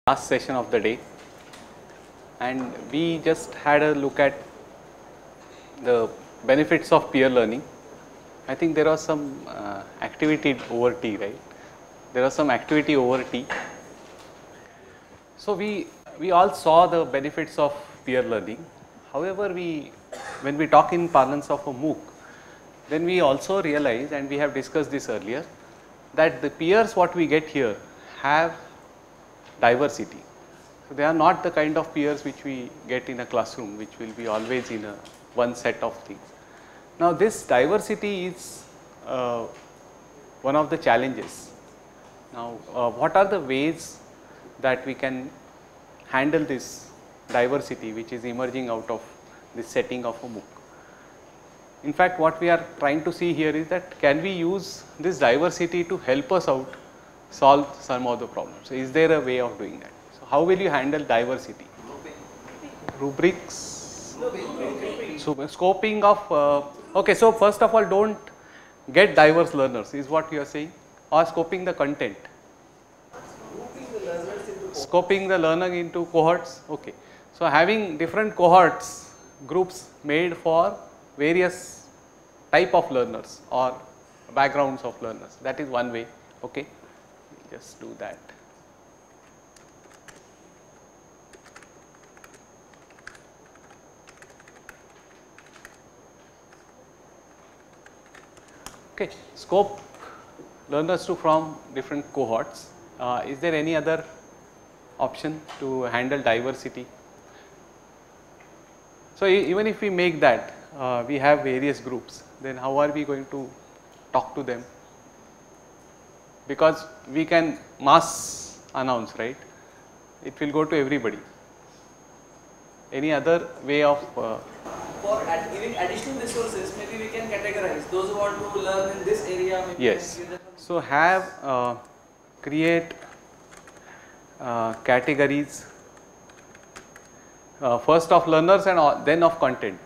Last session of the day, and we just had a look at the benefits of peer learning. I think there was some activity over tea, right? There was some activity over tea. So we all saw the benefits of peer learning. However, when we talk in parlance of a MOOC, then we also realize, and we have discussed this earlier, that the peers what we get here have diversity. So they are not the kind of peers which we get in a classroom, which will be always in one set of things. Now this diversity is one of the challenges. Now what are the ways that we can handle this diversity which is emerging out of this setting of a MOOC? In fact, what we are trying to see here is that can we use this diversity to help us out solve some of the problems? So is there a way of doing that? So how will you handle diversity? Rubrics? So scoping of, okay, so first of all don't get diverse learners is what you are saying, or scoping the content? Scoping the learner into cohorts, okay. So having different cohorts, groups made for various type of learners or backgrounds of learners, that is one way, okay. Just do that. Okay, scope learners to from different cohorts. Is there any other option to handle diversity? So even if we make that, we have various groups, then how are we going to talk to them? Because we can mass announce, right? It will go to everybody. Any other way of for giving additional resources, maybe we can categorize those who want to learn in this area. Maybe yes. So have create categories first of learners and then of content.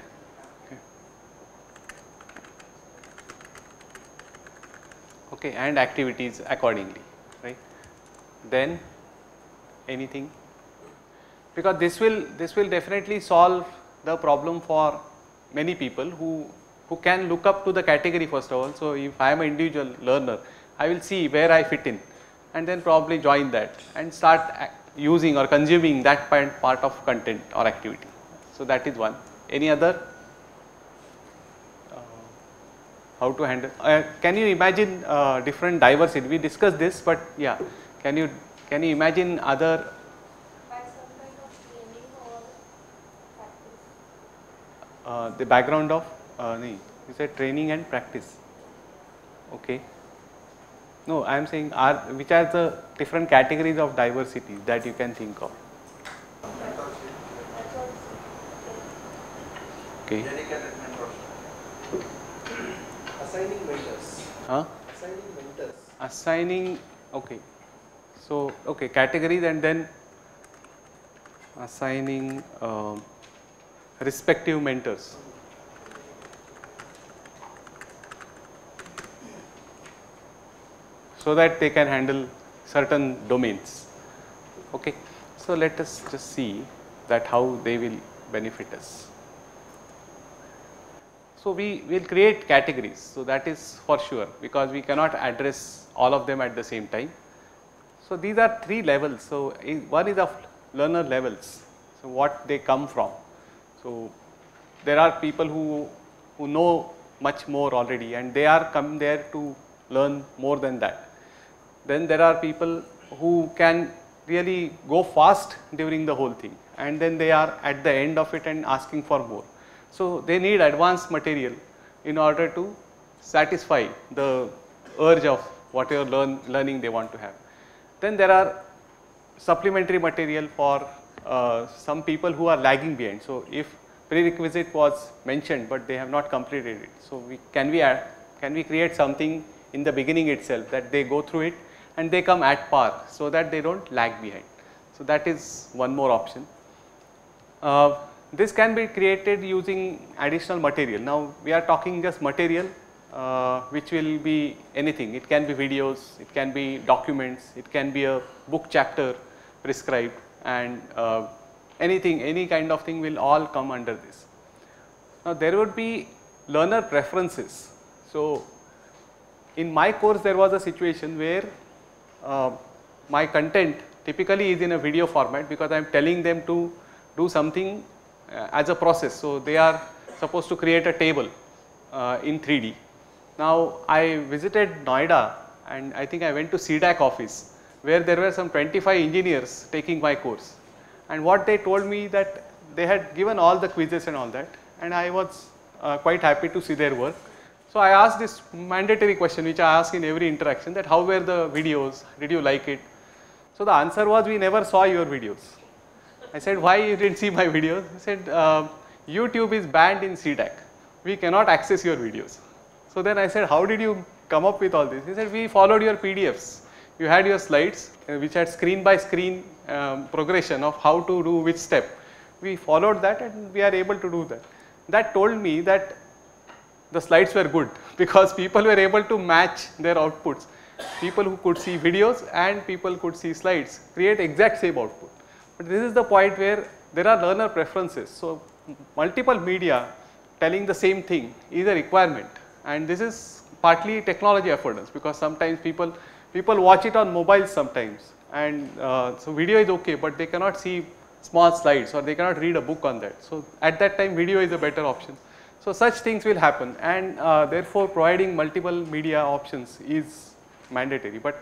Okay, and activities accordingly, right? Then anything, because this will definitely solve the problem for many people who can look up to the category first of all. So if I am an individual learner, I will see where I fit in and then probably join that and start using or consuming that part of content or activity. So that is one. Any other? How to handle? Can you imagine different diversity? We discussed this, but yeah, can you imagine other? By some kind of training or practice. The background of you said training and practice. Okay. No, I am saying which are the different categories of diversity that you can think of? Okay. Assigning mentors. Huh? Assigning mentors. Assigning, okay. So, okay, categories and then assigning respective mentors. So that they can handle certain domains. Okay. So let us just see that how they will benefit us. So we will create categories, so that is for sure, because we cannot address all of them at the same time. So these are three levels. So one is of learner levels, so what they come from. So there are people who know much more already and they are come there to learn more than that. Then there are people who can really go fast during the whole thing, and then they are at the end of it and asking for more. So they need advanced material in order to satisfy the urge of whatever learning they want to have. Then there are supplementary material for some people who are lagging behind. So if prerequisite was mentioned but they have not completed it, so can we create something in the beginning itself that they go through it and they come at par so that they don't lag behind. So that is one more option. This can be created using additional material. Now we are talking just material which will be anything. It can be videos, it can be documents, it can be a book chapter, prescribed, and anything, any kind of thing will all come under this. Now there would be learner preferences. So in my course there was a situation where my content typically is in a video format, because I am telling them to do something as a process. So they are supposed to create a table in 3D. Now I visited Noida, and I think I went to CDAC office, where there were some 25 engineers taking my course, and what they told me that they had given all the quizzes and all that, and I was quite happy to see their work. So I asked this mandatory question which I ask in every interaction, that how were the videos, did you like it? So the answer was, we never saw your videos. I said, why you didn't see my videos? He said, YouTube is banned in CDAC, we cannot access your videos. So then I said, how did you come up with all this? He said, we followed your PDFs. You had your slides which had screen by screen progression of how to do which step. We followed that and we are able to do that. That told me that the slides were good, because people were able to match their outputs. People who could see videos and people could see slides create exact same output. But this is the point where there are learner preferences. So multiple media telling the same thing is a requirement, and this is partly technology affordance, because sometimes people watch it on mobiles sometimes, and so video is okay, but they cannot see small slides or they cannot read a book on that. So at that time video is a better option. So such things will happen, and therefore providing multiple media options is mandatory. But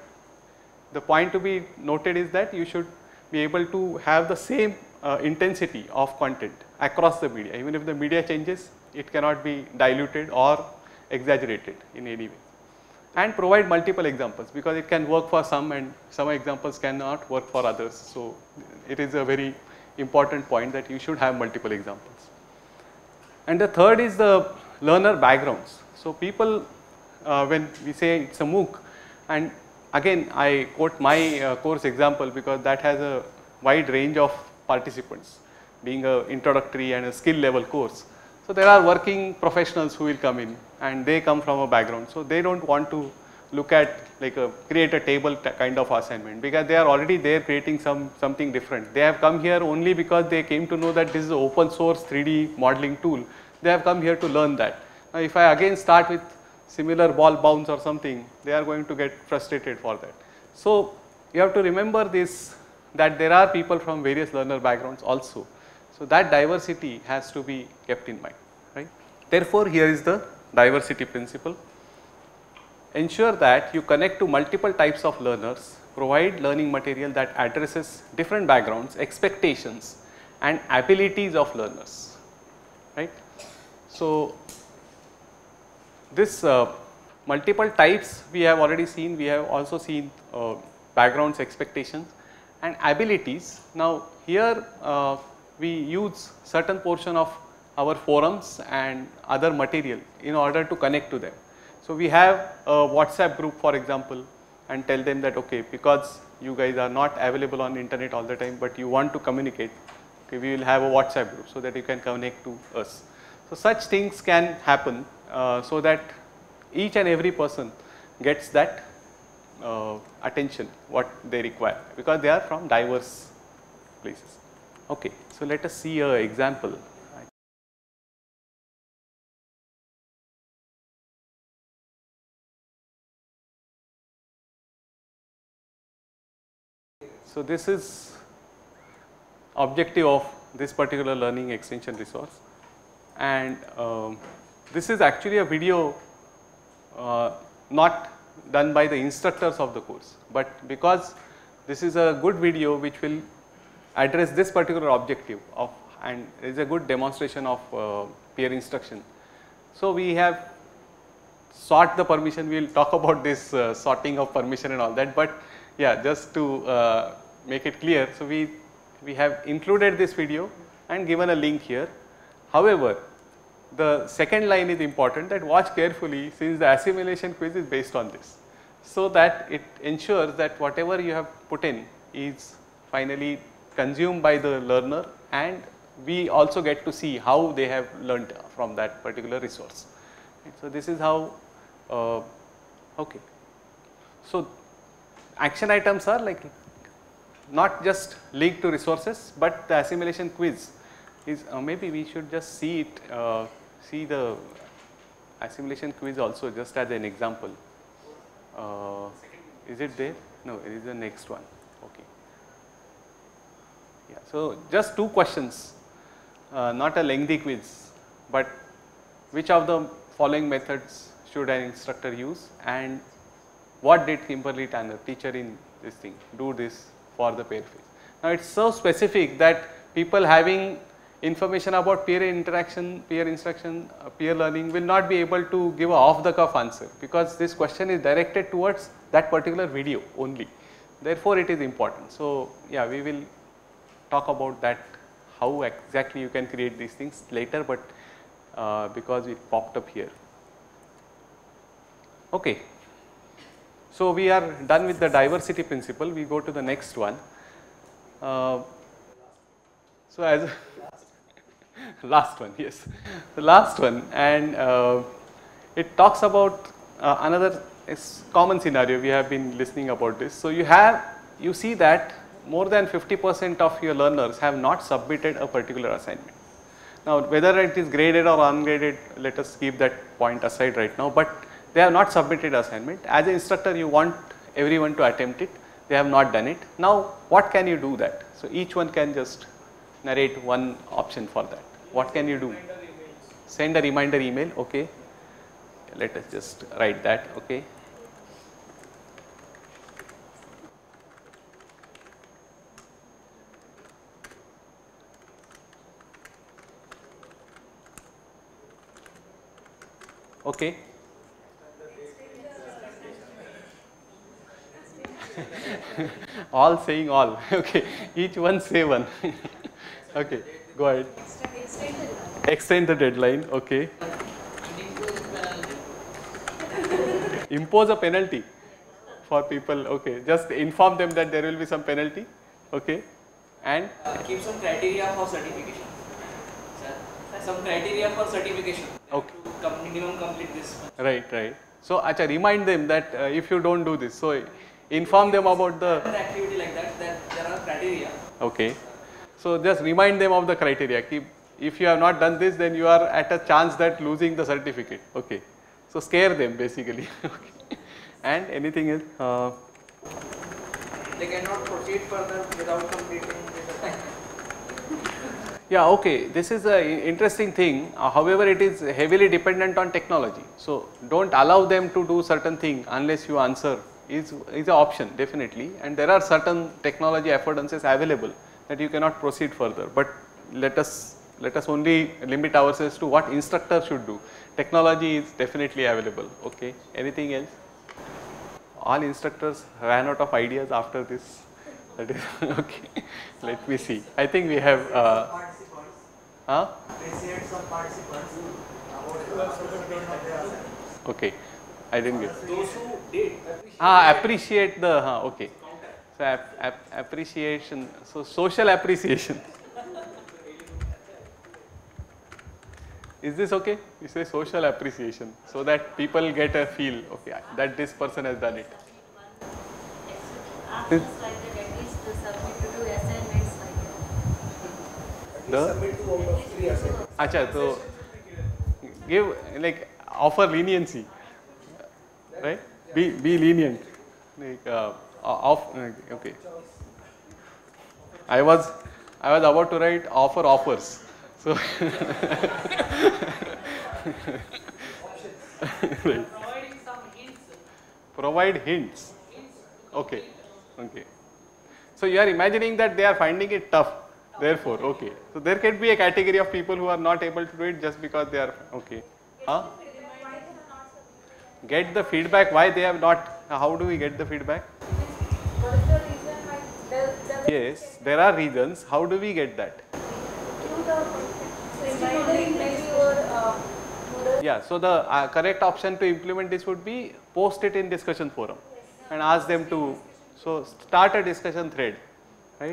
the point to be noted is that you should be able to have the same intensity of content across the media. Even if the media changes, it cannot be diluted or exaggerated in any way. And provide multiple examples, because it can work for some and some examples cannot work for others. So it is a very important point that you should have multiple examples. And the third is the learner backgrounds. So people, when we say it's a MOOC, and again I quote my course example, because that has a wide range of participants, being a introductory and a skill level course. So there are working professionals who will come in, and they come from a background. So they don't want to look at like create a table kind of assignment, because they are already there creating something different. They have come here only because they came to know that this is an open source 3D modeling tool. They have come here to learn that. Now if I again start with similar ball bounce or something, they are going to get frustrated for that. So you have to remember this, that there are people from various learner backgrounds also. So that diversity has to be kept in mind, right? Therefore here is the diversity principle. Ensure that you connect to multiple types of learners, provide learning material that addresses different backgrounds, expectations and abilities of learners, right? So this multiple types we have already seen. We have also seen backgrounds, expectations and abilities. Now here we use certain portion of our forums and other material in order to connect to them. So we have a WhatsApp group, for example, and tell them that okay, because you guys are not available on internet all the time, but you want to communicate, okay, we will have a WhatsApp group so that you can connect to us. So such things can happen so that each and every person gets that attention what they require, because they are from diverse places. Okay, so let us see an example. So this is objective of this particular learning extension resource, and this is actually a video not done by the instructors of the course, but because this is a good video which will address this particular objective of, and is a good demonstration of peer instruction. So we have sought the permission. We will talk about this sorting of permission and all that, but yeah, just to make it clear, so we have included this video and given a link here. However, the second line is important, that watch carefully, since the assimilation quiz is based on this, so that it ensures that whatever you have put in is finally consumed by the learner, and we also get to see how they have learnt from that particular resource. So this is how, okay. So action items are like not just linked to resources, but the assimilation quiz is maybe we should just see it, see the assimilation quiz also just as an example. Is it there? No, it is the next one. Okay. Yeah. So just 2 questions, not a lengthy quiz, but which of the following methods should an instructor use, and what did Kimberly Tanner, teacher in this thing, do this for the pair phase. Now it's so specific that people having information about peer interaction, peer instruction, peer learning will not be able to give a off the cuff answer, because this question is directed towards that particular video only. Therefore it is important. So yeah, we will talk about that, how exactly you can create these things later, but because it popped up here. Okay. So we are done with the diversity principle. We go to the next one. So as last one, yes, the last one, and it talks about another common scenario. We have been listening about this. So you see that more than 50% of your learners have not submitted a particular assignment. Now whether it is graded or ungraded, let us keep that point aside right now, but they have not submitted assignment. As an instructor, you want everyone to attempt it. They have not done it. Now what can you do that? So each one can just narrate one option for that. What can you do? Send a reminder email. Okay. Let us just write that. Okay. Okay. All saying all. Okay. Each one say one. Okay. Go ahead. Extend the deadline. Okay. Impose a penalty for people. Okay. Just inform them that there will be some penalty. Okay. And Keep some criteria for certification. Some criteria for certification. okay. Minimum complete this much. Right. So acha, remind them that if you don't do this, so inform them about the An activity like that there are criteria. okay. So just remind them of the criteria. If you have not done this, then you are at a chance that losing the certificate. Okay. So scare them basically. Okay. And anything else? They cannot proceed further without completing this assignment. Yeah, okay. This is an interesting thing. However, it is heavily dependent on technology. So don't allow them to do certain thing unless you answer is an option definitely. And there are certain technology affordances available that you cannot proceed further. But let us only limit ourselves to what instructor should do. Technology is definitely available. Okay. Anything else? All instructors ran out of ideas after this. That is okay. Let me see. I think we have. Appreciate some participants about Okay. I didn't get. Those who did Appreciate the. Okay. So appreciation. So social appreciation. Is this okay? You say social appreciation, so that people get a feel. Okay, that this person has done it. Submit 2 out of 3 assignments. Acha, so give like offer leniency, right? Be lenient. Like okay. I was about to write offer offers. So right. providing some hints. Provide hints. Okay. So you are imagining that they are finding it tough. Therefore, okay. So there can be a category of people who are not able to do it just because they are okay. Get the feedback why they have not. How do we get the feedback? What is the reason why Yes, there are reasons. How do we get that? through the reminder email or Moodle? Yeah, so the correct option to implement this would be post it in discussion forum and ask them to, so start a discussion thread, right?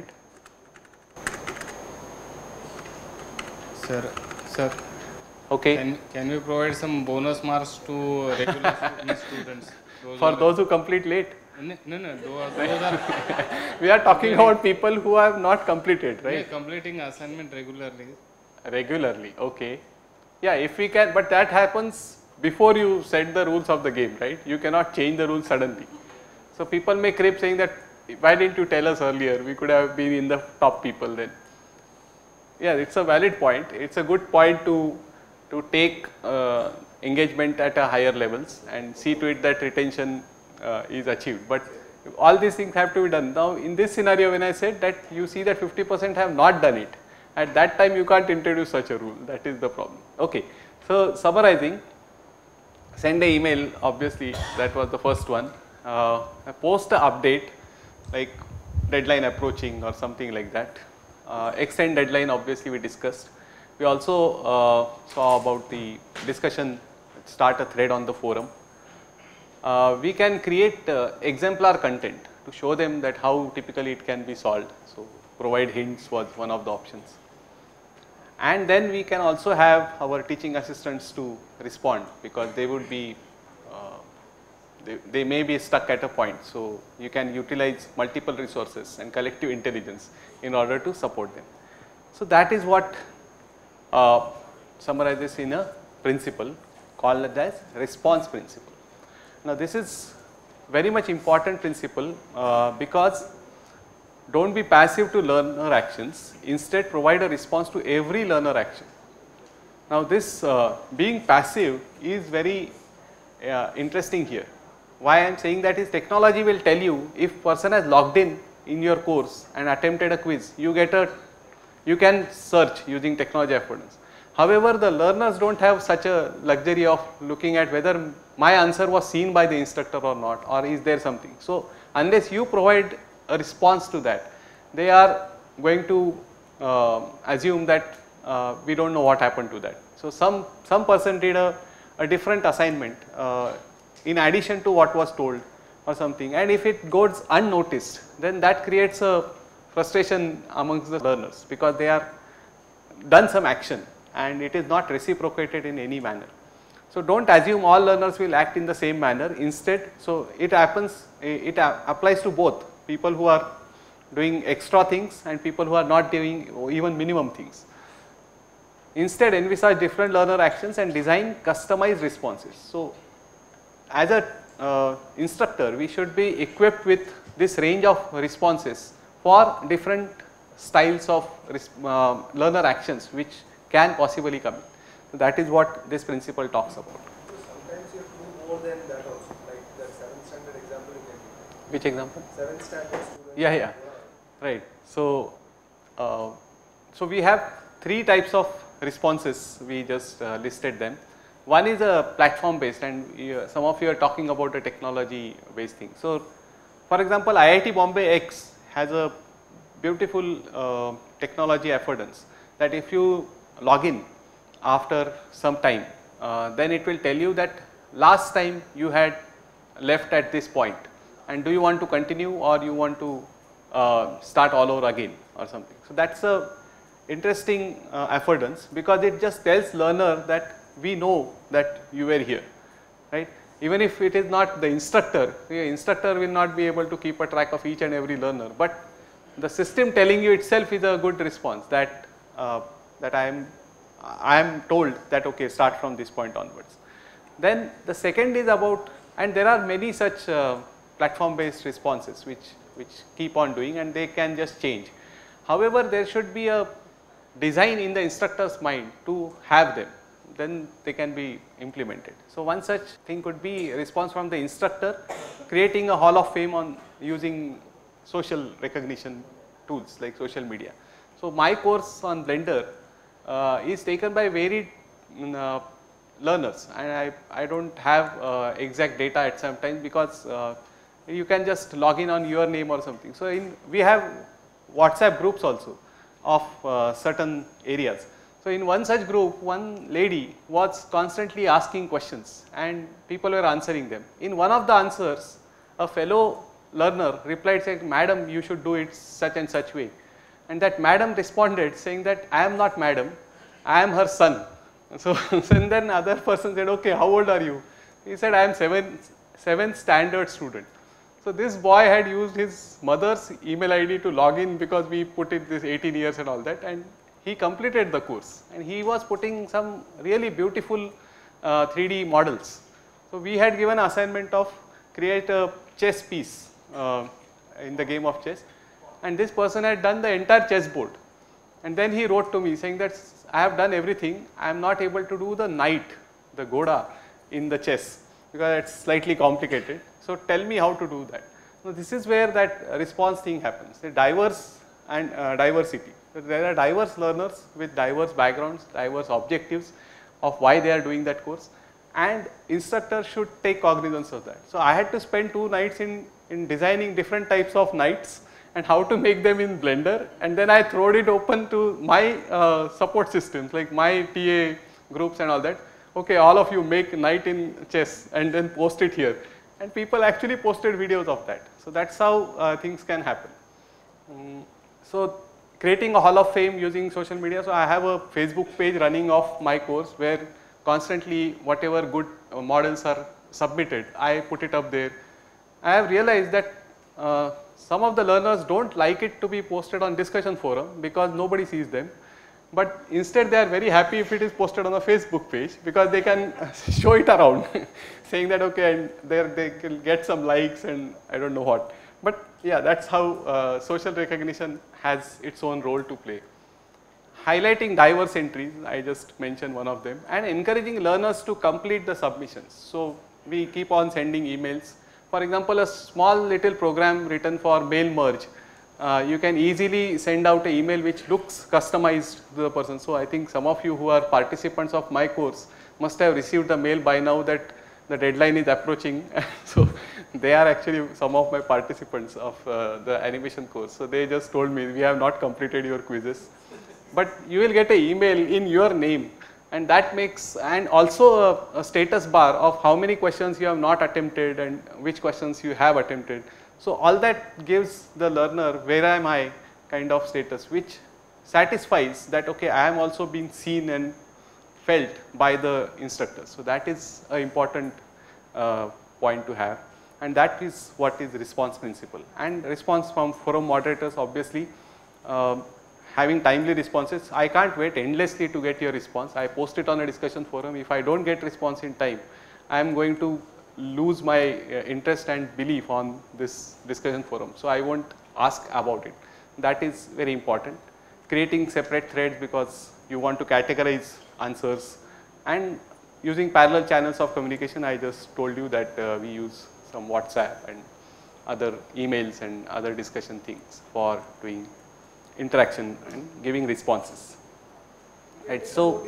Sir, Okay, can we provide some bonus marks to regular students? for those who complete late. No, those are We are talking about people who have not completed, yeah, right? completing assignment regularly. Regularly, okay. Yeah, if we can, but that happens before you set the rules of the game, right? You cannot change the rules suddenly. So people may crib saying that, why didn't you tell us earlier? We could have been in the top people then. Yeah, it's a valid point. It's a good point to take engagement at a higher levels and see to it that retention is achieved. But all these things have to be done. Now, in this scenario, when I said that you see that 50% have not done it, at that time you can't introduce such a rule. That is the problem. Okay. So summarizing, send an email. Obviously, that was the first one. Post an update like deadline approaching or something like that. Extend deadline, obviously we discussed. We also saw about the discussion, start a thread on the forum. We can create exemplar content to show them that how typically it can be solved. So provide hints was one of the options. And then we can also have our teaching assistants to respond, because they would be they may be stuck at a point. So you can utilize multiple resources and collective intelligence in order to support them. So that is what summarizes in a principle called as response principle. Now this is very much important principle because don't be passive to learner actions, instead provide a response to every learner action. Now this being passive is very interesting here. Why I am saying that is, technology will tell you if person has logged in your course and attempted a quiz, you can search using technology affordance. However, the learners don't have such a luxury of looking at whether my answer was seen by the instructor or not, or is there something. So unless you provide a response to that, they are going to assume that we don't know what happened to that. So some person did a different assignment in addition to what was told or something, and if it goes unnoticed, then that creates a frustration amongst the learners, because they are done some action and it is not reciprocated in any manner. So don't assume all learners will act in the same manner. Instead, so it applies to both people who are doing extra things and people who are not doing even minimum things. Instead, envisage different learner actions and design customized responses. So as a instructor, we should be equipped with this range of responses for different styles of learner actions which can possibly come in. So that is what this principle talks about. Sometimes you have to do more than that also, like the 7th standard example you can give. Which example? 7th standard student. Yeah. Right. So, so we have 3 types of responses, we just listed them. One is a platform based, and some of you are talking about a technology based thing. So for example, IIT Bombay X has a beautiful technology affordance that if you log in after some time, then it will tell you that last time you had left at this point, and do you want to continue or you want to start all over again or something. So that's a interesting affordance, because it just tells learner that we know that you were here, right? Even if it is not the instructor will not be able to keep a track of each and every learner, but the system telling you itself is a good response that that I am told that okay, start from this point onwards. Then the second is about, and there are many such platform based responses which keep on doing, and they can just change. However, there should be a design in the instructor's mind to have them, then they can be implemented. So one such thing could be a response from the instructor creating a hall of fame on using social recognition tools like social media. So my course on Blender is taken by varied learners, and I don't have exact data at some time, because you can just log in on your name or something. So we have WhatsApp groups also of certain areas. So in one such group, one lady was constantly asking questions and people were answering them. In one of the answers, a fellow learner replied saying, "Madam, you should do it such and such way." And that madam responded saying that, "I am not madam, I am her son." So and then other person said, "Okay, how old are you?" He said, "I am 7th standard student." So this boy had used his mother's email ID to log in because we put it this 18 years and all that, and he completed the course, and he was putting some really beautiful 3D models. So we had given assignment of create a chess piece in the game of chess, and this person had done the entire chessboard, and then he wrote to me saying that I have done everything, I am not able to do the knight, the Goda in the chess because it's slightly complicated. So tell me how to do that. So this is where that response thing happens, the diverse and diversity. So there are diverse learners with diverse backgrounds, diverse objectives of why they are doing that course, and instructors should take cognizance of that. So I had to spend 2 nights in designing different types of knights and how to make them in Blender, and then I throwed it open to my support systems like my TA groups and all that. Okay, all of you make knight in chess and then post it here, and people actually posted videos of that. So that's how things can happen. So creating a hall of fame using social media. So I have a Facebook page running of my course where constantly whatever good models are submitted, I put it up there. I have realized that some of the learners don't like it to be posted on discussion forum because nobody sees them, but instead they are very happy if it is posted on a Facebook page because they can show it around saying that okay, and there they can get some likes and I don't know what. But yeah, that's how social recognition has its own role to play. Highlighting diverse entries, I just mentioned one of them, and encouraging learners to complete the submissions. So we keep on sending emails. For example, a small little program written for mail merge, you can easily send out an email which looks customized to the person. So I think some of you who are participants of my course must have received the mail by now that the deadline is approaching. So they are actually some of my participants of the animation course. So they just told me, we have not completed your quizzes, but you will get an email in your name, and that makes, and also a status bar of how many questions you have not attempted and which questions you have attempted. So all that gives the learner where am I kind of status, which satisfies that okay, I am also being seen and felt by the instructors. So that is an important point to have, and that is what is response principle. And response from forum moderators, obviously having timely responses. I can't wait endlessly to get your response. I post it on a discussion forum. If I don't get response in time, I am going to lose my interest and belief on this discussion forum. So I won't ask about it. That is very important. Creating separate threads because you want to categorize answers, and using parallel channels of communication. I just told you that we use some WhatsApp and other emails and other discussion things for doing interaction and giving responses. Right. So,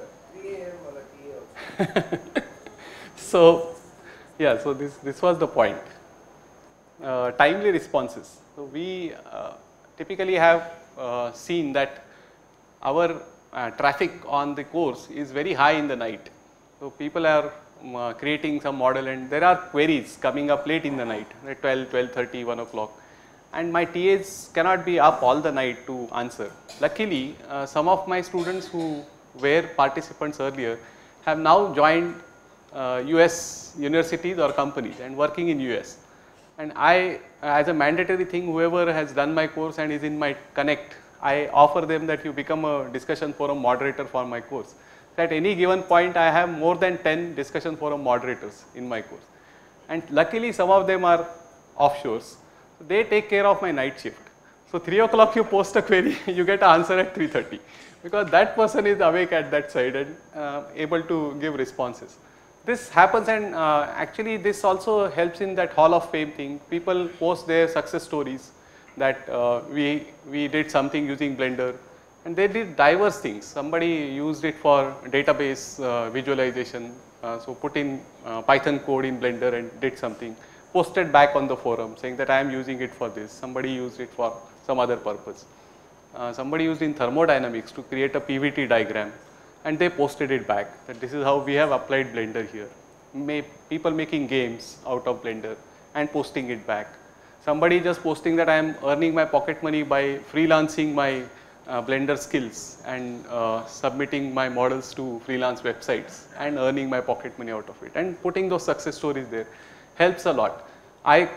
so yeah, so this was the point. Timely responses. So we typically have seen that our traffic on the course is very high in the night. So people are creating some model, and there are queries coming up late in the night, at 12, 12:30, 1 o'clock. And my TAs cannot be up all the night to answer. Luckily, some of my students who were participants earlier have now joined US universities or companies and working in US. And I, as a mandatory thing, whoever has done my course and is in my connect, I offer them that you become a discussion forum moderator for my course. At any given point, I have more than 10 discussion forum moderators in my course. And luckily, some of them are offshores. They take care of my night shift. So 3 o'clock you post a query, you get an answer at 3:30 because that person is awake at that side and able to give responses. This happens, and actually this also helps in that hall of fame thing. People post their success stories that we did something using Blender, and they did diverse things. Somebody used it for database visualization, so put in Python code in Blender and did something. Posted back on the forum saying that I am using it for this. Somebody used it for some other purpose. Somebody used in thermodynamics to create a PVT diagram, and they posted it back that this is how we have applied Blender here. People making games out of Blender and posting it back. Somebody just posting that I am earning my pocket money by freelancing my Blender skills and submitting my models to freelance websites and earning my pocket money out of it, and putting those success stories there helps a lot. I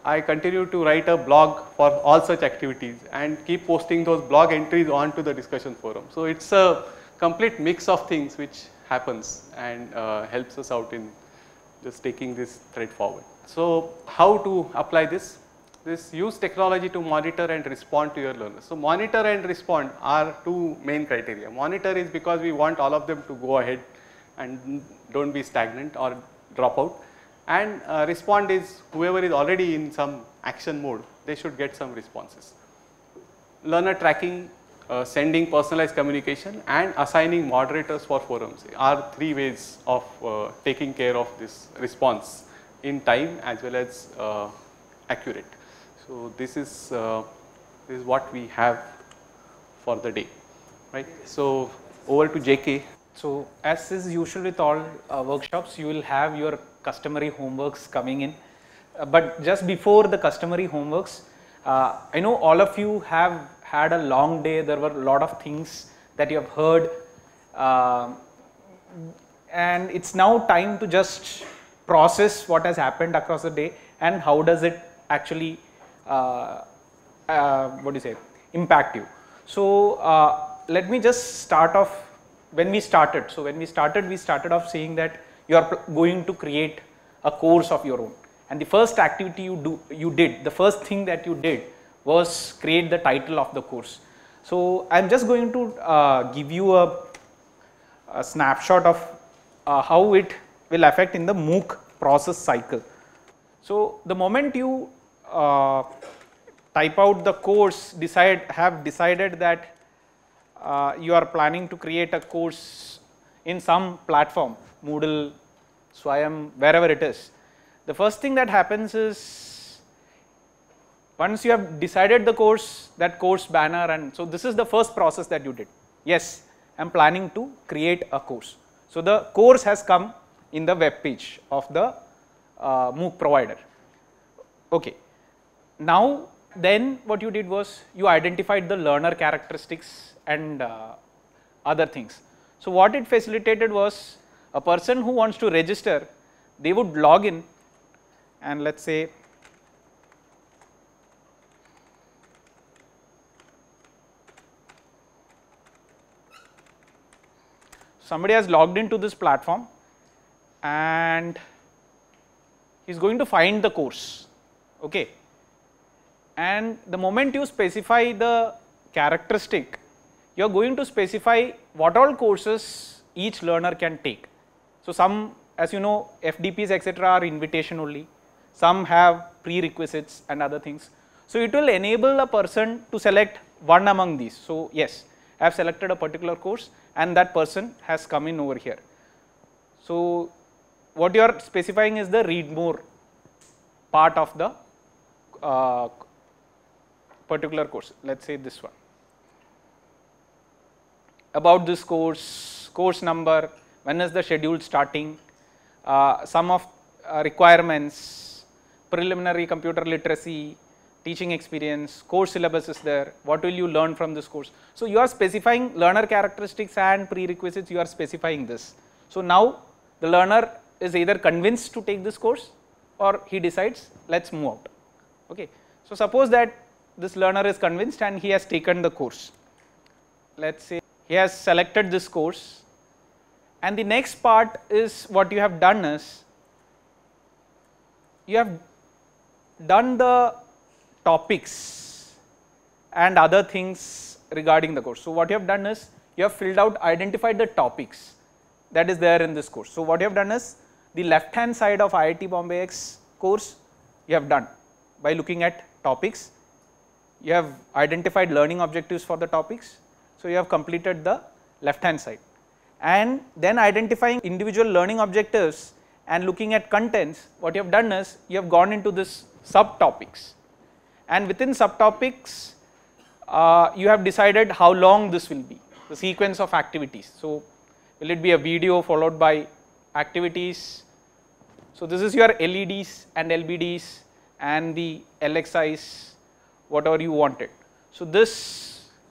I continue to write a blog for all such activities and keep posting those blog entries onto the discussion forum. So it's a complete mix of things which happens and helps us out in just taking this thread forward. So how to apply this? This use technology to monitor and respond to your learners. So monitor and respond are two main criteria. Monitor is because we want all of them to go ahead and don't be stagnant or drop out, and respond is whoever is already in some action mode, they should get some responses. Learner tracking, sending personalized communication, and assigning moderators for forums are three ways of taking care of this response in time as well as accurate. So this is what we have for the day, right? So over to JK. So as is usual with all workshops, you will have your customary homeworks coming in. But just before the customary homeworks, I know all of you have had a long day. There were a lot of things that you have heard, and it's now time to just process what has happened across the day and how does it actually impact you. So let me just start off when we started. So when we started off saying that you are going to create a course of your own, and the first activity the first thing that you did was create the title of the course. So I'm just going to give you a snapshot of how it will affect in the MOOC process cycle. So the moment you type out the course, have decided that you are planning to create a course in some platform, Moodle, Swayam, wherever it is, the first thing that happens is once you have decided the course, that course banner, and so this is the first process that you did. Yes, I am planning to create a course. So the course has come in the web page of the MOOC provider. Okay. Now then what you did was you identified the learner characteristics and other things. So what it facilitated was a person who wants to register, they would log in, and let's say somebody has logged into this platform and he is going to find the course, okay. And the moment you specify the characteristic, you are going to specify what all courses each learner can take. So some, as you know, FDPs etc. are invitation only, some have prerequisites and other things. So it will enable a person to select one among these. So yes, I have selected a particular course and that person has come in over here. So what you are specifying is the read more part of the particular course. Let's say this one. About this course, course number, when is the schedule starting, some of requirements, preliminary computer literacy, teaching experience, course syllabus is there, what will you learn from this course. So you are specifying learner characteristics and prerequisites, you are specifying this. So now the learner is either convinced to take this course or he decides let's move out, okay. So suppose that this learner is convinced and he has taken the course. Let's say he has selected this course, and the next part is what you have done is you have done the topics and other things regarding the course. So what you have done is you have identified the topics that is there in this course. So what you have done is the left hand side of IIT Bombay X course you have done by looking at topics. You have identified learning objectives for the topics. So you have completed the left hand side, and then identifying individual learning objectives and looking at contents, what you have done is you have gone into this subtopics, and within subtopics you have decided how long this will be, the sequence of activities. So will it be a video followed by activities? So this is your LEDs and LBDs and the LXIs, whatever you wanted. So this,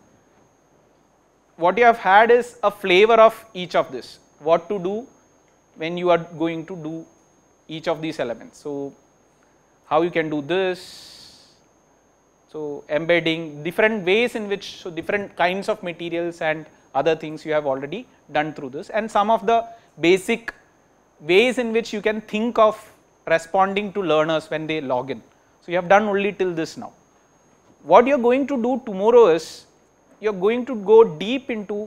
what you have had is a flavor of each of this, what to do when you are going to do each of these elements. So how you can do this. So embedding, different ways in which, so different kinds of materials and other things you have already done through this, and some of the basic ways in which you can think of responding to learners when they log in. So you have done only till this now. What you are going to do tomorrow is, you are going to go deep into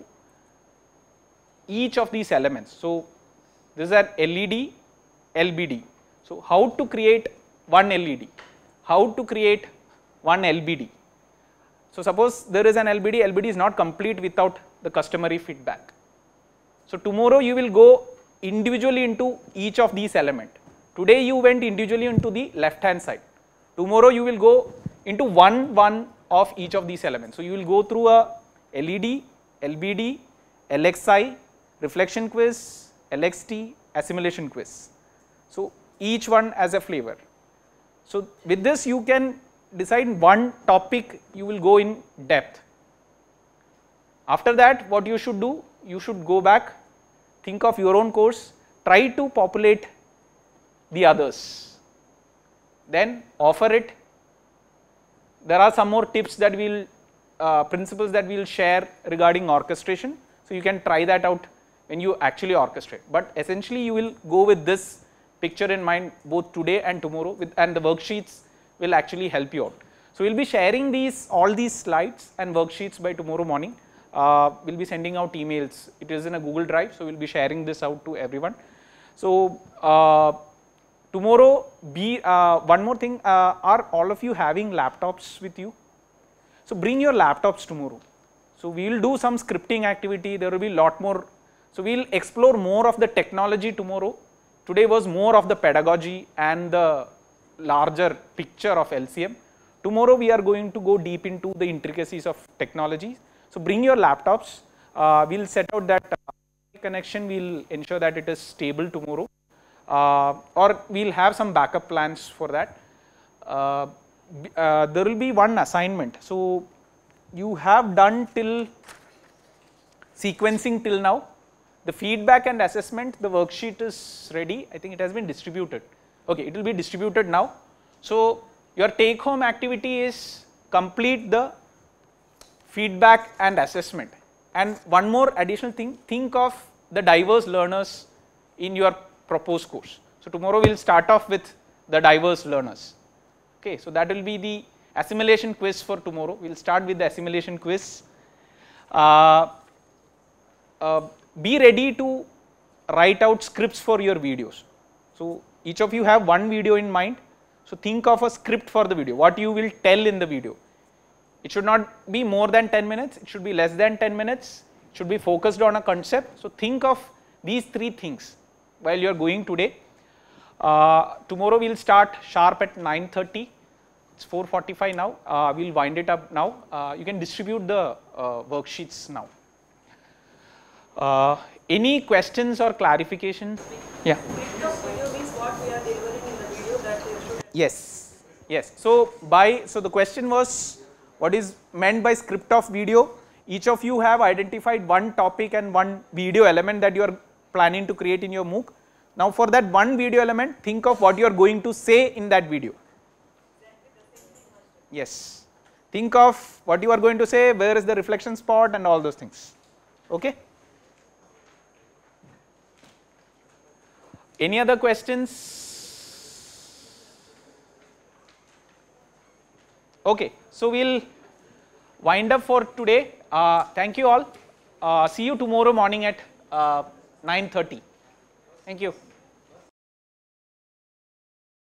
each of these elements. So this is an LED, LBD. So how to create one LED, how to create one LBD. So suppose there is an LBD, LBD is not complete without the customary feedback. So tomorrow you will go individually into each of these elements. Today you went individually into the left hand side. Tomorrow you will go into one of each of these elements. So you will go through a LED, LBD, LXI, reflection quiz, LXT, assimilation quiz. So each one as a flavor. So with this you can decide one topic you will go in depth. After that, what you should do, you should go back, think of your own course, try to populate the others, then offer it. There are some more tips that we will, principles that we will share regarding orchestration. So you can try that out when you actually orchestrate. But essentially you will go with this picture in mind both today and tomorrow, and the worksheets will actually help you out. So we will be sharing all these slides and worksheets by tomorrow morning. We will be sending out emails. It is in a Google Drive, so we will be sharing this out to everyone. So tomorrow, one more thing, are all of you having laptops with you? So bring your laptops tomorrow. So we will do some scripting activity, there will be a lot more. So we will explore more of the technology tomorrow. Today was more of the pedagogy and the larger picture of LCM. Tomorrow we are going to go deep into the intricacies of technology. So bring your laptops, we will set out that connection, we will ensure that it is stable tomorrow, or we will have some backup plans for that. There will be one assignment. So you have done till sequencing till now. The feedback and assessment, the worksheet is ready. I think it has been distributed. Okay, it will be distributed now. So your take home activity is complete the feedback and assessment. And one more additional thing, think of the diverse learners in your proposed course. So tomorrow we will start off with the diverse learners. Okay, so that will be the assimilation quiz for tomorrow. We will start with the assimilation quiz. Be ready to write out scripts for your videos. So each of you have one video in mind. So think of a script for the video, what you will tell in the video. It should not be more than 10 minutes, it should be less than 10 minutes, it should be focused on a concept. So think of these three things while you are going today. Tomorrow we will start sharp at 9:30, it's 4:45 now, we will wind it up now. You can distribute the worksheets now. Any questions or clarifications? Yeah. Yes, yes. So the question was, what is meant by script of video? Each of you have identified one topic and one video element that you are planning to create in your MOOC. Now for that one video element, think of what you are going to say in that video. Yes. Think of what you are going to say, where is the reflection spot and all those things. Okay. Any other questions? Okay, so we will wind up for today. Thank you all. See you tomorrow morning at 9:30. Thank you.